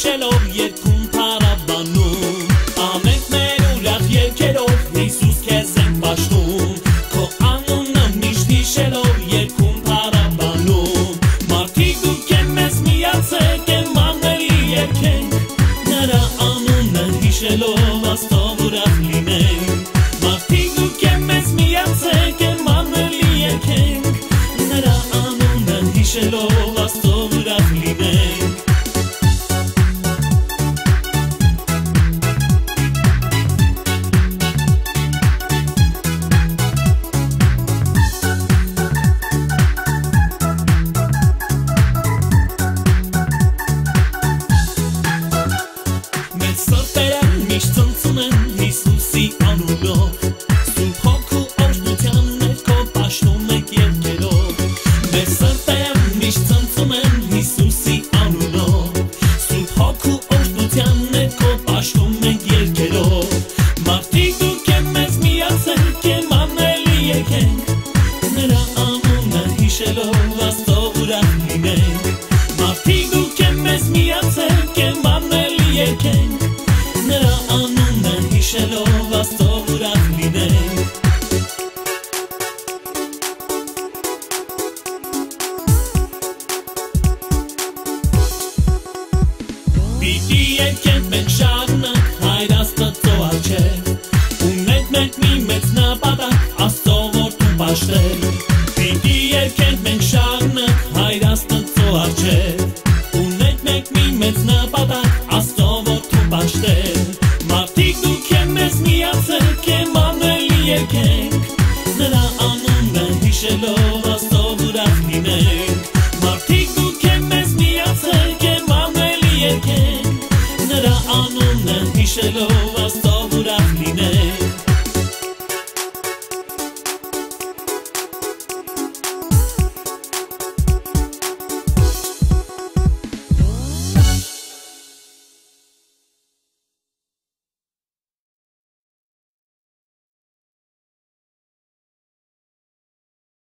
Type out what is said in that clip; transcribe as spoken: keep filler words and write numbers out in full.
հիշելով երկում փառաբանում ամենք մեր ուրախ երգերով Հիսուս քեզ ենք պաշտում քո անունը միշտ հիշելով երկում փառաբանում մարդիկ դուք եմ մեզ միացեք եմ անելի երգենք նրա անունը հիշելով աստով ուրախ լինենք մարդիկ դուք եմ մեզ միացեք եմ անելի երգենք նրա անունը հիշելով աստով ուրախ լինենք Միշտ ցնցում են Հիսուսի անունով Սուրբ հոգու օրհնության ներքո պաշտում եք երգերով Մեր սրտերը միշտ ցնցում են Հիսուսի անունով Սուրբ հոգու օրհնության ներքո պաշտում եք երգերով Մարդիկ դուք եմ մեզ միացեք եմ անելի երգենք Նրա անունը հիշելով աստով ուրախ լինենք Մարդիկ դուք եմ մեզ միացեք եմ անելի երգենք Նրա անունը հիշելով աստով ուրախ լինենք Պիտի եկենք մենք շարունակ Հայր Աստծո առջև Ունենք մենք մի մեծ նպատակ Աստծո որդուն պաշտել Պիտի եկենք մենք շարունակ Հայր Աստծո առջև Ունենք մենք մի մեծ նպատակ Աստծո որդուն պաշտել Մարդիկ դուք եմ մեզ միացեք եմ անելի երգենք Նրա անունը հիշելով աստով ուրախ լինենք Մարդիկ դուք եմ մեզ միացեք եմ անելի երգենք Նրա անունը հիշելով